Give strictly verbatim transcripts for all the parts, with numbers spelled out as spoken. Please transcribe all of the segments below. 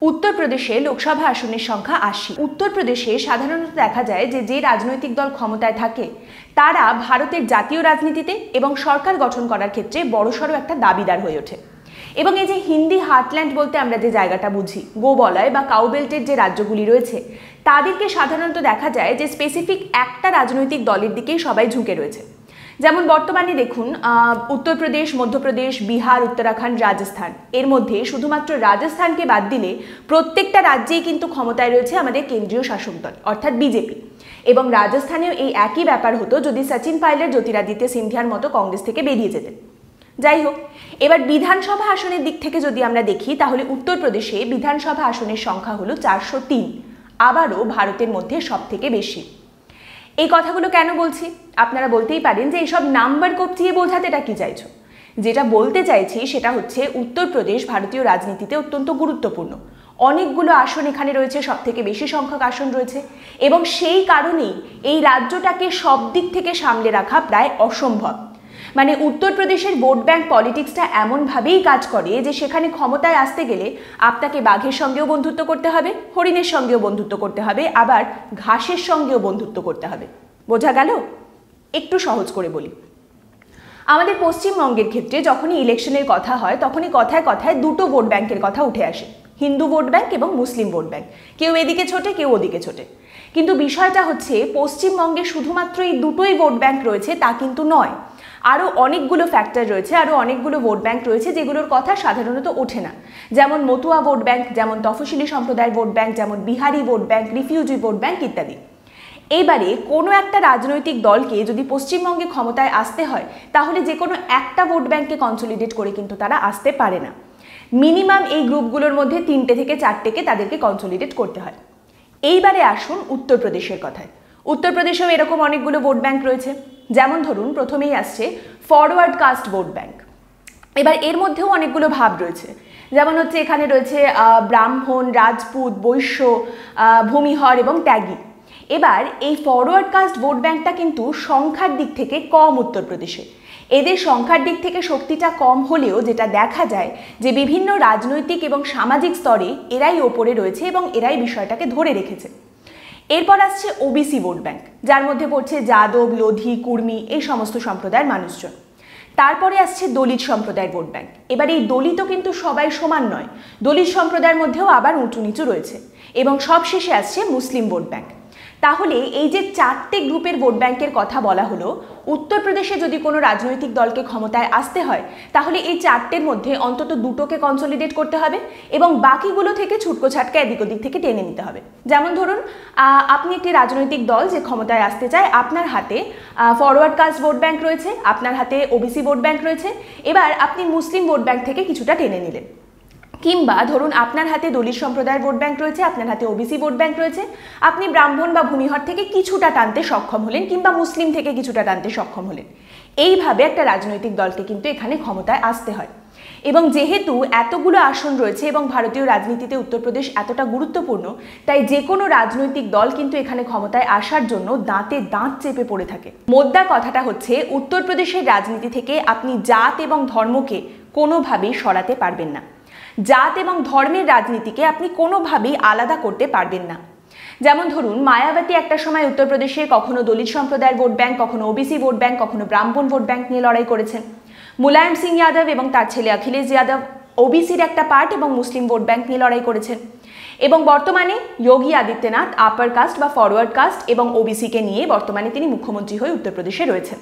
উত্তরপ্রদেশে লোকসভা আসনের সংখ্যা আশি। উত্তরপ্রদেশে সাধারণত দেখা যায় যে যে রাজনৈতিক দল ক্ষমতায় থাকে তারা ভারতের জাতীয় রাজনীতিতে এবং সরকার গঠন করার ক্ষেত্রে বড়সড় একটা দাবিদার হয়ে ওঠে। এবং এই যে হিন্দি হার্টল্যান্ড বলতে আমরা যে জায়গাটা বুঝি, গোবলয় বা কাউবেল্টের যে রাজ্যগুলি রয়েছে তাদেরকে সাধারণত দেখা যায় যে স্পেসিফিক একটা রাজনৈতিক দলের দিকেই সবাই ঝুঁকে রয়েছে। যেমন বর্তমানে দেখুন উত্তরপ্রদেশ, মধ্যপ্রদেশ, বিহার, উত্তরাখণ্ড, রাজস্থান, এর মধ্যে শুধুমাত্র রাজস্থানকে বাদ দিলে প্রত্যেকটা রাজ্যেই কিন্তু ক্ষমতায় রয়েছে আমাদের কেন্দ্রীয় শাসক দল অর্থাৎ বিজেপি। এবং রাজস্থানেও এই একই ব্যাপার হতো যদি সচিন পাইলট, জ্যোতিরাদিত্য সিন্ধিয়ার মতো কংগ্রেস থেকে বেরিয়ে যেতেন। যাই হোক, এবার বিধানসভা আসনের দিক থেকে যদি আমরা দেখি তাহলে উত্তরপ্রদেশে বিধানসভা আসনের সংখ্যা হলো চারশো তিন, আবারও ভারতের মধ্যে সব থেকে বেশি। এই কথাগুলো কেন বলছি? আপনারা বলতেই পারেন যে এইসব নাম্বার কপচিয়ে বোঝাতে এটা কি চাইছো। যেটা বলতে চাইছি সেটা হচ্ছে উত্তরপ্রদেশ ভারতীয় রাজনীতিতে অত্যন্ত গুরুত্বপূর্ণ। অনেকগুলো আসন এখানে রয়েছে, সব থেকে বেশি সংখ্যক আসন রয়েছে এবং সেই কারণেই এই রাজ্যটাকে সব দিক থেকে সামলে রাখা প্রায় অসম্ভব। মানে উত্তরপ্রদেশের ভোট ব্যাংক পলিটিক্সটা এমনভাবেই কাজ করে যে সেখানে ক্ষমতায় আসতে গেলে আপনাকে বাঘের সঙ্গেও বন্ধুত্ব করতে হবে, হরিণের সঙ্গেও বন্ধুত্ব করতে হবে, আবার ঘাসের সঙ্গেও বন্ধুত্ব করতে হবে। বোঝা গেল? একটু সহজ করে বলি। আমাদের পশ্চিমবঙ্গের ক্ষেত্রে যখনই ইলেকশনের কথা হয় তখনই কথায় কথায় দুটো ভোট ব্যাংকের কথা উঠে আসে, হিন্দু ভোট ব্যাংক এবং মুসলিম ভোট ব্যাংক। কেউ এদিকে ছোটে, কেউ ওদিকে ছোটে। কিন্তু বিষয়টা হচ্ছে পশ্চিমবঙ্গে শুধুমাত্র এই দুটোই ভোট ব্যাংক রয়েছে তা কিন্তু নয়। আরও অনেকগুলো ফ্যাক্টর রয়েছে, আরও অনেকগুলো ভোট ব্যাংক রয়েছে যেগুলোর কথা সাধারণত ওঠে না। যেমন মতুয়া ভোট ব্যাংক, যেমন তফসিলি সম্প্রদায়ের ভোট ব্যাংক, যেমন Bihari vote bank, refugee vote bank ইত্যাদি। এইবারে কোনো একটা রাজনৈতিক দলকে যদি পশ্চিমবঙ্গে ক্ষমতায় আসতে হয় তাহলে যে কোনো একটা ভোট ব্যাংককে কনসলিডেট করে কিন্তু তারা আসতে পারে না। মিনিমাম এই গ্রুপগুলোর মধ্যে তিনটে থেকে চারটেকে তাদেরকে কনসলিডেট করতে হয়। এইবারে আসুন উত্তরপ্রদেশের কথায়। উত্তরপ্রদেশেও এরকম অনেকগুলো ভোট ব্যাংক রয়েছে। যেমন ধরুন প্রথমেই আসছে ফরওয়ার্ড কাস্ট ভোট ব্যাংক। এবার এর মধ্যেও অনেকগুলো ভাব রয়েছে। যেমন হচ্ছে এখানে রয়েছে ব্রাহ্মণ, রাজপুত, বৈশ্য, ভূমিহর এবং ত্যাগী। এবার এই ফরওয়ার্ড কাস্ট ভোট ব্যাংকটা কিন্তু সংখ্যার দিক থেকে কম উত্তরপ্রদেশে। এদের সংখ্যার দিক থেকে শক্তিটা কম হলেও যেটা দেখা যায় যে বিভিন্ন রাজনৈতিক এবং সামাজিক স্তরে এরাই ওপরে রয়েছে এবং এরাই বিষয়টাকে ধরে রেখেছে। এরপর আসছে ওবিসি ভোট ব্যাংক, যার মধ্যে পড়ছে যাদব, লোধি, কুর্মি, এই সমস্ত সম্প্রদায়ের মানুষজন। তারপরে আসছে দলিত সম্প্রদায়ের ভোট ব্যাংক। এবার এই দলিতও কিন্তু সবাই সমান নয়, দলিত সম্প্রদায়ের মধ্যেও আবার উঁচু নিচু রয়েছে। এবং সবশেষে আসছে মুসলিম ভোট ব্যাংক। তাহলে এই যে চারটে গ্রুপের ভোট ব্যাংকের কথা বলা হলো, উত্তরপ্রদেশে যদি কোনো রাজনৈতিক দলকে ক্ষমতায় আসতে হয় তাহলে এই চারটের মধ্যে অন্তত দুটোকে কনসলিডেট করতে হবে এবং বাকিগুলো থেকে ছুটকো ছাটকা এদিক ওদিক থেকে টেনে নিতে হবে। যেমন ধরুন আপনি একটি রাজনৈতিক দল যে ক্ষমতায় আসতে চায়, আপনার হাতে ফরওয়ার্ড কাস্ট ভোট ব্যাংক রয়েছে, আপনার হাতে ওবিসি ভোট ব্যাংক রয়েছে, এবার আপনি মুসলিম ভোট ব্যাংক থেকে কিছুটা টেনে নিলেন। কিংবা ধরুন আপনার হাতে দলিত সম্প্রদায়ের ভোট ব্যাংক রয়েছে, আপনার হাতে ওবিসি ভোট ব্যাংক রয়েছে, আপনি ব্রাহ্মণ বা ভূমিহর থেকে কিছুটা টানতে সক্ষম হলেন কিংবা মুসলিম থেকে কিছুটা টানতে সক্ষম হলেন। এইভাবে একটা রাজনৈতিক দলকে কিন্তু এখানে ক্ষমতায় আসতে হয়। এবং যেহেতু এতগুলো আসন রয়েছে এবং ভারতীয় রাজনীতিতে উত্তরপ্রদেশ এতটা গুরুত্বপূর্ণ, তাই যে কোনো রাজনৈতিক দল কিন্তু এখানে ক্ষমতায় আসার জন্য দাঁতে দাঁত চেপে পড়ে থাকে। মোদ্দা কথাটা হচ্ছে উত্তরপ্রদেশের রাজনীতি থেকে আপনি জাত এবং ধর্মকে কোনোভাবেই সরাতে পারবেন না। জাত এবং ধর্মের রাজনীতিকে আপনি কোনোভাবেই আলাদা করতে পারবেন না। যেমন ধরুন মায়াবতী একটা সময় উত্তরপ্রদেশে কখনো দলিত সম্প্রদায়ের ভোট ব্যাংক, কখনো ওবিসি ভোট ব্যাংক, কখনো ব্রাহ্মণ ভোট ব্যাংক নিয়ে লড়াই করেছেন। মুলায়ম সিং যাদব এবং তার ছেলে অখিলেশ যাদব ওবিসির একটা পার্ট এবং মুসলিম ভোট ব্যাংক নিয়ে লড়াই করেছেন। এবং বর্তমানে যোগী আদিত্যনাথ আপার কাস্ট বা ফরওয়ার্ড কাস্ট এবং ওবিসিকে নিয়ে বর্তমানে তিনি মুখ্যমন্ত্রী হয়ে উত্তরপ্রদেশে রয়েছেন।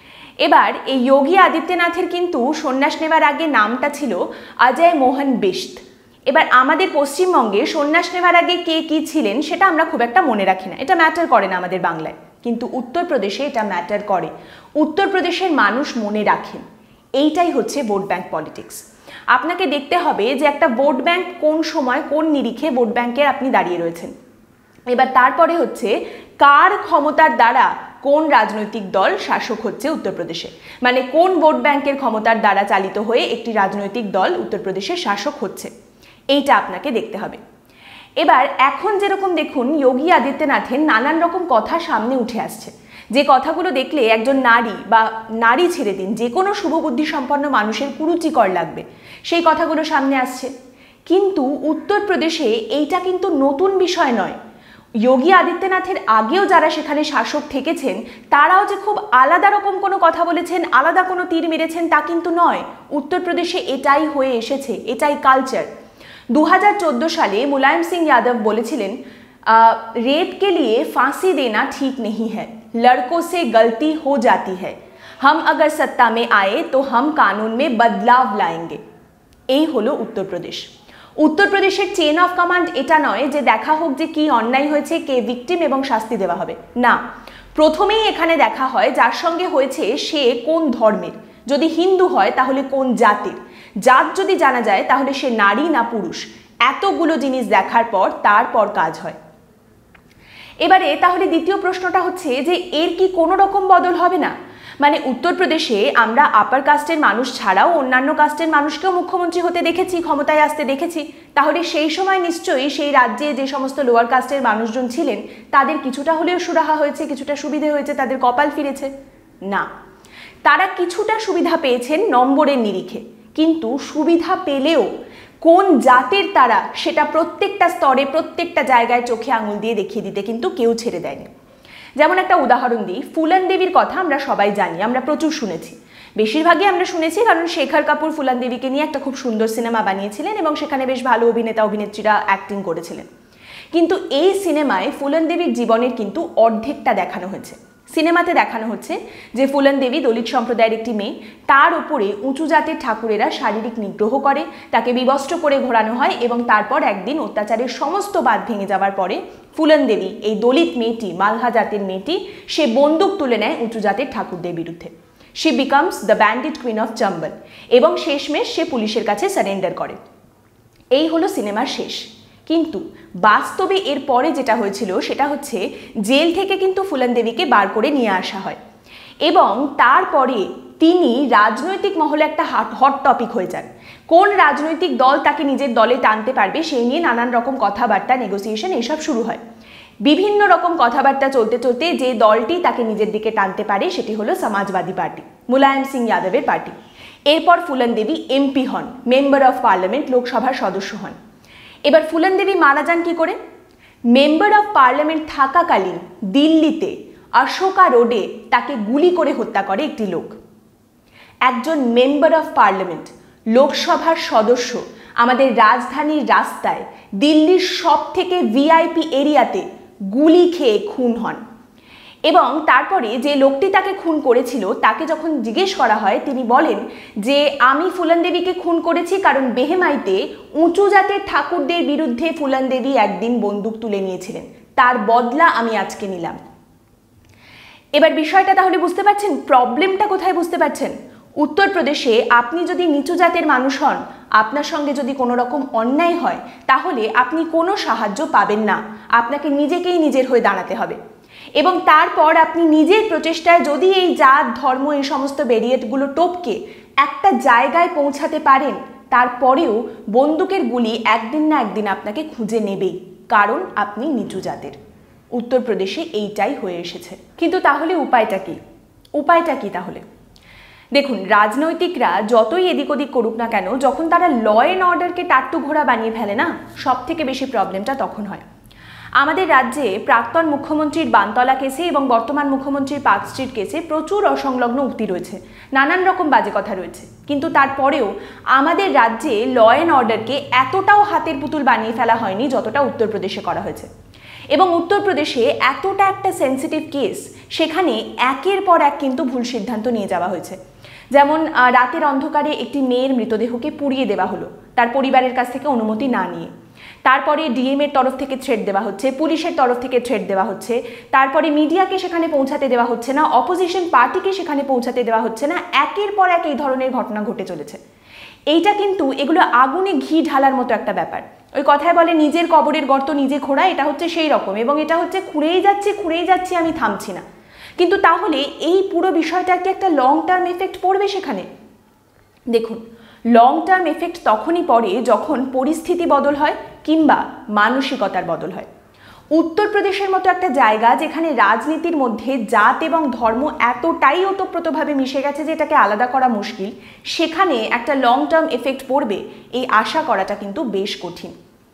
এবার এই যোগী আদিত্যনাথের কিন্তু সন্ন্যাস নেওয়ার আগে নামটা ছিল অজয় মোহন বিস্ত। এবার আমাদের পশ্চিমবঙ্গে সন্ন্যাস নেওয়ার আগে কে কি ছিলেন সেটা আমরা খুব একটা মনে রাখি না, এটা ম্যাটার করে না আমাদের বাংলায়, কিন্তু উত্তরপ্রদেশে এটা ম্যাটার করে। উত্তরপ্রদেশের মানুষ মনে রাখেন। এইটাই হচ্ছে ভোট ব্যাংক পলিটিক্স। আপনাকে দেখতে হবে যে একটা ভোট ব্যাংক কোন সময় কোন নিরিখে ভোট ব্যাংকে আপনি দাঁড়িয়ে রয়েছেন। এবার তারপরে হচ্ছে কার ক্ষমতার দ্বারা কোন রাজনৈতিক দল শাসক হচ্ছে উত্তরপ্রদেশে, মানে কোন ভোট ব্যাংকের ক্ষমতার দ্বারা চালিত হয়ে একটি রাজনৈতিক দল উত্তরপ্রদেশে শাসক হচ্ছে, এইটা আপনাকে দেখতে হবে। এবার এখন যেরকম দেখুন যোগী আদিত্যনাথের নানান রকম কথা সামনে উঠে আসছে, যে কথাগুলো দেখলে একজন নারী বা নারী ছেড়ে দিন যে কোনো শুভবুদ্ধি সম্পন্ন মানুষের কুরুচিকর লাগবে, সেই কথাগুলো সামনে আসছে। কিন্তু উত্তরপ্রদেশে এইটা কিন্তু নতুন বিষয় নয়। যোগী আদিত্যনাথের আগেও যারা সেখানে শাসক থেকেছেন তারাও যে খুব আলাদা রকম কোনো কথা বলেছেন, আলাদা কোনো তীর মেরেছেন তা কিন্তু নয়। উত্তরপ্রদেশে এটাই হয়ে এসেছে, এটাই কালচার। দু হাজার চোদ্দো সালে মুলায়ম সিং যাদব বলেছিলেন, रेप के लिए फांसी देना ठीक नहीं है, लड़कों से गलती हो जाती है, हम अगर सत्ता में आए तो हम कानून में बदलाव लाएंगे। এই হলো উত্তরপ্রদেশ। উত্তরপ্রদেশের চেন অফ কমান্ড এটা নয় যে দেখা হোক যে কি অন্যায় হয়েছে, কে ভিকটিম এবং শাস্তি দেওয়া হবে, না। প্রথমেই এখানে দেখা হয় যার সঙ্গে হয়েছে সে কোন ধর্মের, যদি হিন্দু হয় তাহলে কোন জাতির, জাত যদি জানা যায় তাহলে সে নারী না পুরুষ, এতগুলো জিনিস দেখার পর তারপর কাজ হয়। এবারে তাহলে দ্বিতীয় প্রশ্নটা হচ্ছে যে এর কি কোনো রকম বদল হবে না? মানে উত্তরপ্রদেশে আমরা আপার কাস্টের মানুষ ছাড়াও অন্যান্য কাস্টের মানুষকেও মুখ্যমন্ত্রী হতে দেখেছি, ক্ষমতায় আসতে দেখেছি, তাহলে সেই সময় নিশ্চয়ই সেই রাজ্যে যে সমস্ত লোয়ার কাস্টের মানুষজন ছিলেন তাদের কিছুটা হলেও সুরাহা হয়েছে, কিছুটা সুবিধে হয়েছে, তাদের কপাল ফিরেছে? না, তারা কিছুটা সুবিধা পেয়েছেন নম্বরের নিরিখে, কিন্তু সুবিধা পেলেও কোন জাতের তারা সেটা প্রত্যেকটা স্তরে প্রত্যেকটা জায়গায় চোখে আঙুল দিয়ে দেখিয়ে দিতে কিন্তু কেউ ছেড়ে দেয়নি। যেমন একটা উদাহরণ দিই, ফুলন দেবীর কথা আমরা সবাই জানি, আমরা প্রচুর শুনেছি, বেশিরভাগই আমরা শুনেছি কারণ শেখর কাপুর ফুলন দেবীকে নিয়ে একটা খুব সুন্দর সিনেমা বানিয়েছিলেন এবং সেখানে বেশ ভালো অভিনেতা অভিনেত্রীরা অ্যাক্টিং করেছিলেন। কিন্তু এই সিনেমায় ফুলন দেবীর জীবনের কিন্তু অর্ধেকটা দেখানো হয়েছে। সিনেমাতে দেখানো হচ্ছে যে ফুলন দেবী দলিত সম্প্রদায়ের একটি মেয়ে, তার উপরে উঁচু জাতের ঠাকুরেরা শারীরিক নিগ্রহ করে, তাকে বিবস্ত্র করে ঘোরানো হয় এবং তারপর একদিন অত্যাচারের সমস্ত বাঁধ ভেঙে যাওয়ার পরে ফুলন দেবী, এই দলিত মেয়েটি, মালহা জাতের মেয়েটি, সে বন্দুক তুলে নেয় উঁচু জাতের ঠাকুরদের বিরুদ্ধে। She becomes the bandit queen of Chambal এবং শেষমেশ সে পুলিশের কাছে সারেন্ডার করে। এই হলো সিনেমার শেষ। কিন্তু বাস্তবে এর পরে যেটা হয়েছিল সেটা হচ্ছে জেল থেকে কিন্তু ফুলন দেবীকে বার করে নিয়ে আসা হয় এবং তারপরে তিনি রাজনৈতিক মহলে একটা হট টপিক হয়ে যান। কোন রাজনৈতিক দল তাকে নিজের দলে টানতে পারবে সেই নিয়ে নানান রকম কথাবার্তা, নেগোসিয়েশন এসব শুরু হয়। বিভিন্ন রকম কথাবার্তা চলতে চলতে যে দলটি তাকে নিজের দিকে টানতে পারে সেটি হলো সমাজবাদী পার্টি, মুলায়ম সিং যাদবের পার্টি। এরপর ফুলন দেবী এমপি হন, মেম্বার অফ পার্লামেন্ট, লোকসভার সদস্য হন। এবার ফুলন দেবী মারা যান কি করে? মেম্বার অফ পার্লামেন্ট থাকাকালীন দিল্লিতে অশোকা রোডে তাকে গুলি করে হত্যা করে একটি লোক। একজন মেম্বার অফ পার্লামেন্ট, লোকসভার সদস্য, আমাদের রাজধানীর রাস্তায় দিল্লির সব থেকে ভিআইপি এরিয়াতে গুলি খেয়ে খুন হন এবং তারপরে যে লোকটি তাকে খুন করেছিল তাকে যখন জিজ্ঞেস করা হয় তিনি বলেন যে আমি ফুলন দেবীকে খুন করেছি কারণ বেহেমাইতে উঁচু জাতের ঠাকুরদের বিরুদ্ধে ফুলন দেবী একদিন বন্দুক তুলে নিয়েছিলেন, তার বদলা আমি আজকে নিলাম। এবার বিষয়টা তাহলে বুঝতে পারছেন, প্রবলেমটা কোথায় বুঝতে পারছেন? উত্তরপ্রদেশে আপনি যদি নিচু জাতের মানুষ হন, আপনার সঙ্গে যদি কোনো রকম অন্যায় হয় তাহলে আপনি কোনো সাহায্য পাবেন না, আপনাকে নিজেকেই নিজের হয়ে দাঁড়াতে হবে এবং তারপর আপনি নিজের প্রচেষ্টায় যদি এই জাত ধর্ম এই সমস্ত ব্যারিয়ারগুলো টপকে একটা জায়গায় পৌঁছাতে পারেন, তারপরেও বন্দুকের গুলি একদিন না একদিন আপনাকে খুঁজে নেবেই, কারণ আপনি নিচু জাতের। উত্তরপ্রদেশে এইটাই হয়ে এসেছে। কিন্তু তাহলে উপায়টা কি? উপায়টা কি তাহলে? দেখুন, রাজনৈতিকরা যতই এদিক ওদিক করুক না কেন, যখন তারা ল অ্যান্ড অর্ডারকে টাট্টু ঘোড়া বানিয়ে ফেলে না, সব থেকে বেশি প্রবলেমটা তখন হয়। আমাদের রাজ্যে প্রাক্তন মুখ্যমন্ত্রীর বানতলা কেসে এবং বর্তমান মুখ্যমন্ত্রীর পার্ক স্ট্রিট কেসে প্রচুর অসংলগ্ন উক্তি রয়েছে, নানান রকম বাজে কথা রয়েছে, কিন্তু তারপরেও আমাদের রাজ্যে ল অ্যান্ড অর্ডারকে এতটাও হাতের পুতুল বানিয়ে ফেলা হয়নি যতটা উত্তরপ্রদেশে করা হয়েছে। এবং উত্তরপ্রদেশে এতটা একটা সেন্সিটিভ কেস, সেখানে একের পর এক কিন্তু ভুল সিদ্ধান্ত নিয়ে যাওয়া হয়েছে। যেমন রাতের অন্ধকারে একটি মেয়ের মৃতদেহকে পুড়িয়ে দেওয়া হলো তার পরিবারের কাছ থেকে অনুমতি না নিয়ে, তারপরে ডিএম এর তরফ থেকে থ্রেট দেওয়া হচ্ছে, পুলিশের তরফ থেকে থ্রেট দেওয়া হচ্ছে, তারপরে মিডিয়াকে সেখানে পৌঁছাতে দেওয়া হচ্ছে না, অপোজিশন পার্টিকে সেখানে পৌঁছাতে দেওয়া হচ্ছে না, একের পর এক এই ধরনের ঘটনা ঘটে চলেছে। এইটা কিন্তু এগুলো আগুনে ঘি ঢালার মতো একটা ব্যাপার। ওই কথায় বলে নিজের কবরের গর্ত নিজে খোঁড়া, এটা হচ্ছে সেই রকম এবং এটা হচ্ছে খুঁড়েই যাচ্ছি খুঁড়েই যাচ্ছি আমি থামছি না। কিন্তু তাহলে এই পুরো বিষয়টার কি একটা লং টার্ম এফেক্ট পড়বে সেখানে? দেখুন, লং টার্ম এফেক্ট তখনই পড়ে যখন পরিস্থিতি বদল হয় কিংবা মানসিকতার বদল হয়। উত্তরপ্রদেশের মতো একটা জায়গা যেখানে রাজনীতির মধ্যে জাত এবং ধর্ম এতটাই ওতপ্রোতভাবে মিশে গেছে যে এটাকে আলাদা করা মুশকিল, সেখানে একটা লং টার্ম এফেক্ট পড়বে এই আশা করাটা কিন্তু বেশ কঠিন।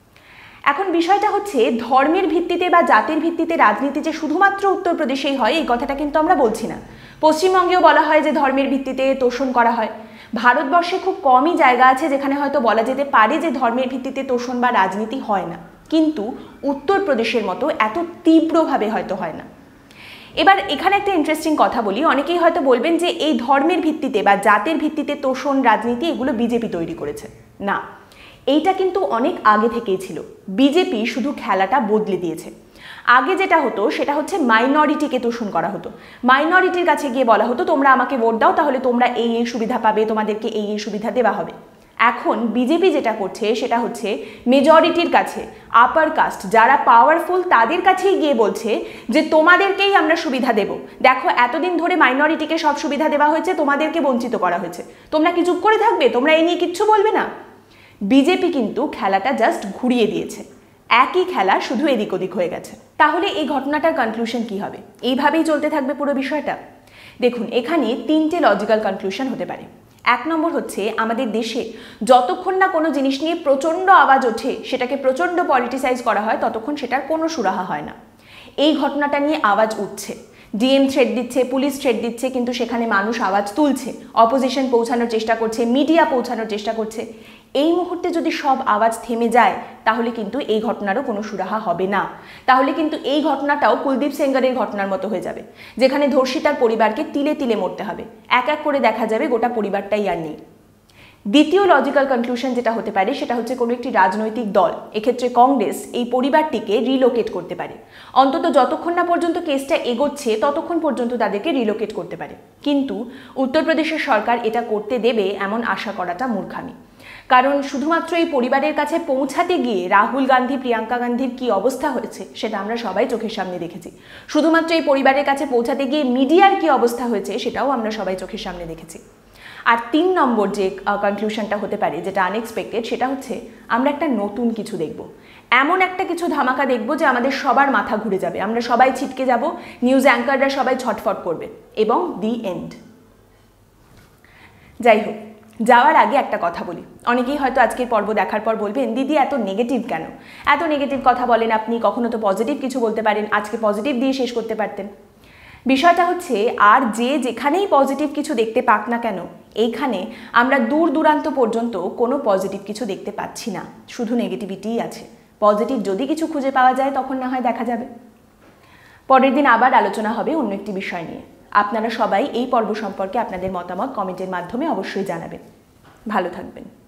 এখন বিষয়টা হচ্ছে, ধর্মের ভিত্তিতে বা জাতির ভিত্তিতে রাজনীতি যে শুধুমাত্র উত্তরপ্রদেশেই হয় এই কথাটা কিন্তু আমরা বলছি না। পশ্চিমবঙ্গেও বলা হয় যে ধর্মের ভিত্তিতে তোষণ করা হয়। ভারতবর্ষে খুব কমই জায়গা আছে যেখানে হয়তো বলা যেতে পারে যে ধর্মের ভিত্তিতে তোষণ বা রাজনীতি হয় না, কিন্তু উত্তরপ্রদেশের মতো এত তীব্রভাবে হয়তো হয় না। এবার এখানে একটা ইন্টারেস্টিং কথা বলি, অনেকেই হয়তো বলবেন যে এই ধর্মের ভিত্তিতে বা জাতের ভিত্তিতে তোষণ রাজনীতি এগুলো বিজেপি তৈরি করেছে। না, এইটা কিন্তু অনেক আগে থেকেই ছিল। বিজেপি শুধু খেলাটা বদলে দিয়েছে। আগে যেটা হতো সেটা হচ্ছে মাইনরিটিকে তোষণ করা হতো। মাইনরিটির কাছে গিয়ে বলা হতো তোমরা আমাকে ভোট দাও, তাহলে তোমরা এই এই সুবিধা পাবে, তোমাদেরকে এই এই সুবিধা দেওয়া হবে। এখন বিজেপি যেটা করছে সেটা হচ্ছে মেজরিটির কাছে, আপার কাস্ট যারা পাওয়ারফুল তাদের কাছেই গিয়ে বলছে যে তোমাদেরকেই আমরা সুবিধা দেব। দেখো এতদিন ধরে মাইনরিটিকে সব সুবিধা দেওয়া হয়েছে, তোমাদেরকে বঞ্চিত করা হয়েছে, তোমরা কি চুপ করে থাকবে? তোমরা এই নিয়ে কিচ্ছু বলবে না? বিজেপি কিন্তু খেলাটা জাস্ট ঘুরিয়ে দিয়েছে, একই খেলা শুধু এদিক ওদিক হয়ে গেছে। তাহলে এই ঘটনাটার কনক্লুশন কি হবে? এইভাবেই চলতে থাকবে পুরো বিষয়টা? দেখুন, এখানে তিনটে লজিক্যাল কনক্লুশন হতে পারে। এক নম্বর হচ্ছে, আমাদের দেশে যতক্ষণ না কোনো জিনিস নিয়ে প্রচণ্ড আওয়াজ ওঠে, সেটাকে প্রচণ্ড পলিটিসাইজ করা হয়, ততক্ষণ সেটার কোনো সুরাহা হয় না। এই ঘটনাটা নিয়ে আওয়াজ উঠছে, ডিএম থ্রেট দিচ্ছে, পুলিশ থ্রেট দিচ্ছে, কিন্তু সেখানে মানুষ আওয়াজ তুলছে, অপোজিশন পৌঁছানোর চেষ্টা করছে, মিডিয়া পৌঁছানোর চেষ্টা করছে। এই মুহূর্তে যদি সব আওয়াজ থেমে যায় তাহলে কিন্তু এই ঘটনারও কোনো সুরাহা হবে না। তাহলে কিন্তু এই ঘটনাটাও কুলদীপ সেঙ্গারের ঘটনার মতো হয়ে যাবে, যেখানে ধর্ষিতার পরিবারকে তিলে তিলে মরতে হবে। এক এক করে দেখা যাবে গোটা পরিবারটাই আর নেই। দ্বিতীয় লজিক্যাল কনক্লুশন যেটা হতে পারে সেটা হচ্ছে, কোনো একটি রাজনৈতিক দল, এক্ষেত্রে কংগ্রেস, এই পরিবারটিকে রিলোকেট করতে পারে। অন্তত যতক্ষণ না পর্যন্ত কেসটা এগোচ্ছে ততক্ষণ পর্যন্ত তাদেরকে রিলোকেট করতে পারে। কিন্তু উত্তরপ্রদেশের সরকার এটা করতে দেবে এমন আশা করাটা মূর্খামি। কারণ শুধুমাত্র এই পরিবারের কাছে পৌঁছাতে গিয়ে রাহুল গান্ধী, প্রিয়াঙ্কা গান্ধীর কি অবস্থা হয়েছে সেটা আমরা সবাই চোখের সামনে দেখেছি। শুধুমাত্র এই পরিবারের কাছে পৌঁছাতে গিয়ে মিডিয়ার কি অবস্থা হয়েছে সেটাও আমরা সবাই চোখের সামনে দেখেছি। আর তিন নম্বর যে কনক্লুশনটা হতে পারে, যেটা আনএক্সপেক্টেড, সেটা হচ্ছে আমরা একটা নতুন কিছু দেখব। এমন একটা কিছু ধামাকা দেখব যে আমাদের সবার মাথা ঘুরে যাবে, আমরা সবাই ছিটকে যাব, নিউজ অ্যাঙ্কাররা সবাই ছটফট করবে, এবং দি এন্ড। যাই হোক, যাওয়ার আগে একটা কথা বলি। অনেকেই হয়তো আজকের পর্ব দেখার পর বলবেন, দিদি এত নেগেটিভ কেন? এত নেগেটিভ কথা বলেন আপনি, কখনো তো পজিটিভ কিছু বলতে পারেন, আজকে পজিটিভ দিয়ে শেষ করতে পারতেন। বিষয়টা হচ্ছে, আর যে যেখানেই পজিটিভ কিছু দেখতে পাক না কেন, এইখানে আমরা দূর দূরান্ত পর্যন্ত কোনো পজিটিভ কিছু দেখতে পাচ্ছি না, শুধু নেগেটিভিটিই আছে। পজিটিভ যদি কিছু খুঁজে পাওয়া যায় তখন না হয় দেখা যাবে। পরের দিন আবার আলোচনা হবে অন্য একটি বিষয় নিয়ে। আপনারা সবাই এই পর্ব সম্পর্কে আপনাদের মতামত কমেন্টের মাধ্যমে অবশ্যই জানাবেন। ভালো থাকবেন।